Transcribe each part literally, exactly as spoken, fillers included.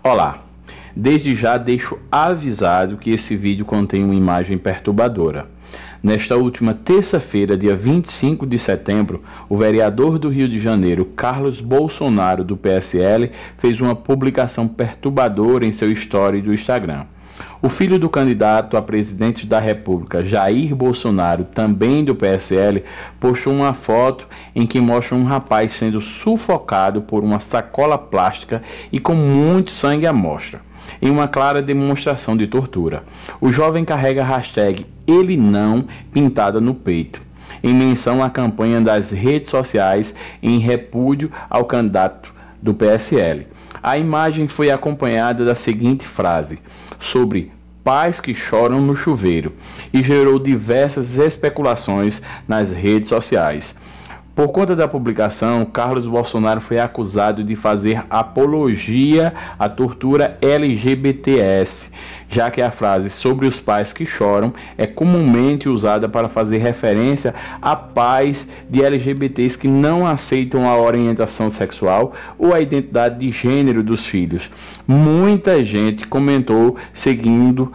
Olá, desde já deixo avisado que esse vídeo contém uma imagem perturbadora. Nesta última terça-feira, dia vinte e cinco de setembro, o vereador do Rio de Janeiro, Carlos Bolsonaro, do P S L, fez uma publicação perturbadora em seu story do Instagram. O filho do candidato a presidente da República, Jair Bolsonaro, também do P S L, postou uma foto em que mostra um rapaz sendo sufocado por uma sacola plástica e com muito sangue à mostra, em uma clara demonstração de tortura. O jovem carrega a hashtag Ele Não pintada no peito, em menção à campanha das redes sociais em repúdio ao candidato do P S L. A imagem foi acompanhada da seguinte frase, sobre pais que choram no chuveiro, e gerou diversas especulações nas redes sociais. Por conta da publicação, Carlos Bolsonaro foi acusado de fazer apologia à tortura L G B T S, já que a frase sobre os pais que choram é comumente usada para fazer referência a pais de L G B Ts que não aceitam a orientação sexual ou a identidade de gênero dos filhos. Muita gente comentou seguindo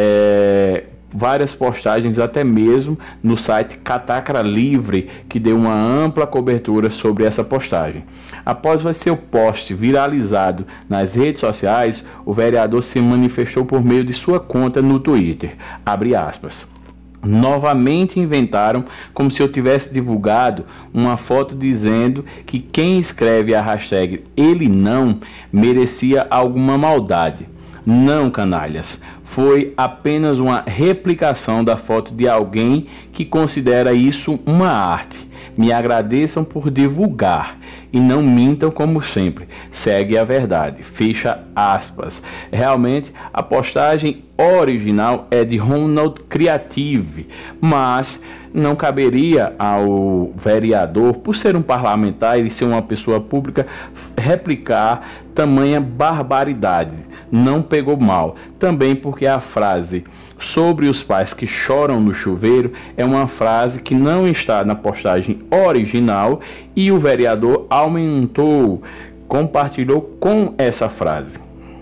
é, várias postagens, até mesmo no site Catacra Livre, que deu uma ampla cobertura sobre essa postagem. Após seu post viralizado nas redes sociais, o vereador se manifestou por meio de sua conta no Twitter, abre aspas. Novamente inventaram como se eu tivesse divulgado uma foto dizendo que quem escreve a hashtag Ele Não merecia alguma maldade. Não, canalhas, foi apenas uma replicação da foto de alguém que considera isso uma arte. Me agradeçam por divulgar e não mintam como sempre. Segue a verdade. Fecha aspas. Realmente, a postagem original é de Ronald Creative, mas não caberia ao vereador, por ser um parlamentar e ser uma pessoa pública, replicar tamanha barbaridade. Não pegou mal. Também porque a frase sobre os pais que choram no chuveiro é uma frase que não está na postagem original e o vereador aumentou, compartilhou com essa frase.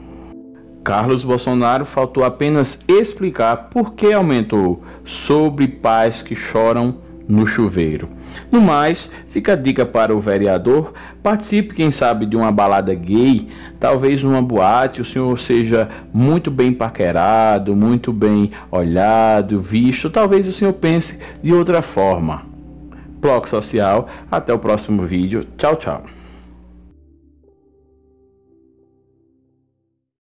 Carlos Bolsonaro faltou apenas explicar por que aumentou sobre pais que choram no chuveiro. No mais, fica a dica para o vereador: participe, quem sabe, de uma balada gay, talvez numa boate, o senhor seja muito bem paquerado, muito bem olhado, visto, talvez o senhor pense de outra forma. Bloco Social, até o próximo vídeo, tchau, tchau.